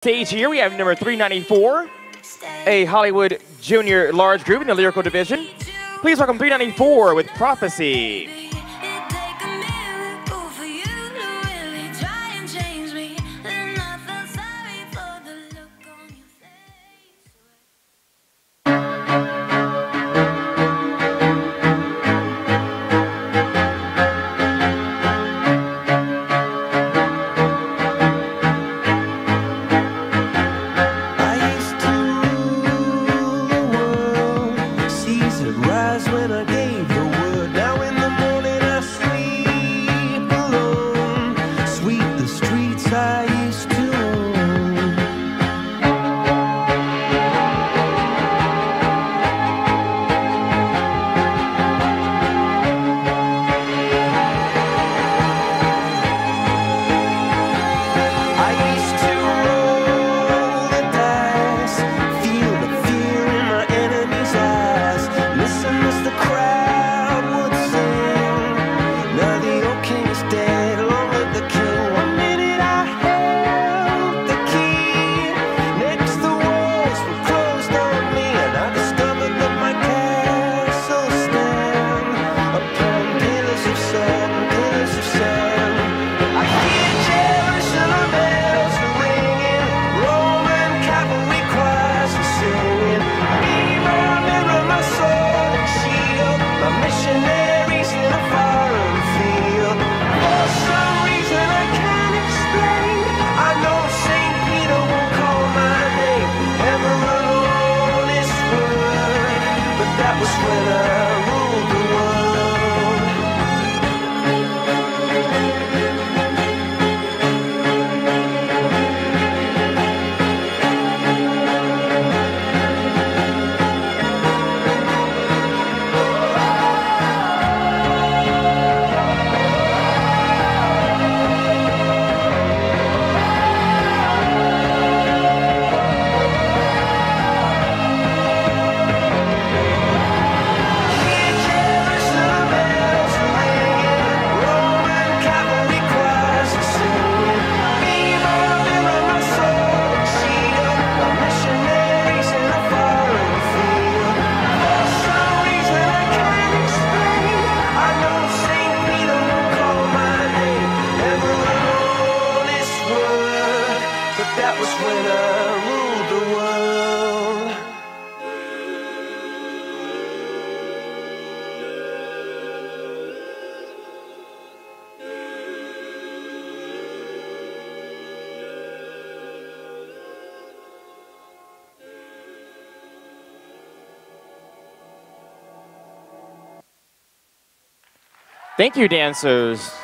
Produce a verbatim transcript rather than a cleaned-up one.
Stage here, we have number three ninety-four, a Hollywood Junior Large Group in the Lyrical Division. Please welcome three ninety-four with Prophecy. When I gave the word, now in the morning I sleep alone. Sweep the streets I used to own. I used to roll the dice, feel the fear in my enemy's eyes. Listen as the crowd would sing. Now the old king is dead, along with the king. One minute I held the key. Next the walls were closed on me, and I discovered that my castle stand upon pillars of sand, pillars of sand. I hear Jerusalem bells are ringing, Roman cavalry choirs are singing. Mirror, mirror, my sword and shield, my missionaries in a foreign field. For some reason I can't explain, I know Saint Peter won't call my name ever alone this word, but that was when I ruled the world. Jerusalem bells are ringing, Roman cavalry choirs are singing. Mirror, mirror, my sword and shield, my missionaries in a foreign field. For some reason I can't explain, I know Saint Peter won't call my name ever alone this word, but that was when I ruled the world. Thank you, dancers.